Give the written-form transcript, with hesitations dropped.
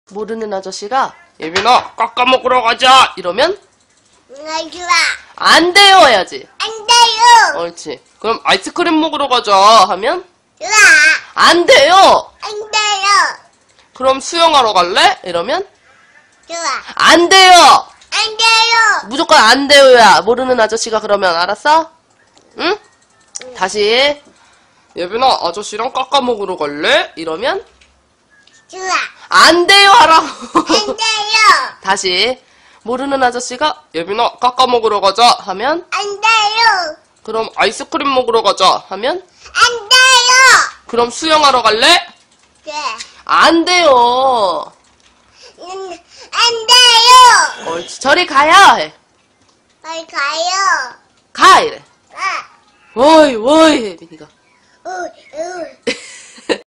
모르는 아저씨가 예빈아 깎아 먹으러 가자 이러면 좋아. 안 돼요 해야지. 안 돼요. 옳지. 그럼 아이스크림 먹으러 가자 하면 좋아. 안 돼요. 안 돼요. 그럼 수영하러 갈래? 이러면 좋아. 안 돼요. 안 돼요. 무조건 안 돼요야. 모르는 아저씨가 그러면 알았어? 응? 다시 예빈아 아저씨랑 깎아 먹으러 갈래? 이러면 좋아. 안 돼요 하라고. 안 돼요. 다시 모르는 아저씨가 예빈아 깎아 먹으러 가자 하면 안 돼요. 그럼 아이스크림 먹으러 가자 하면 안 돼요. 그럼 수영하러 갈래? 네. 안 돼요. 안 돼요. 옳지. 저리 가야 해. 빨리 가요. 가 이래. 아. 워이 워이 해 예빈이가. 우.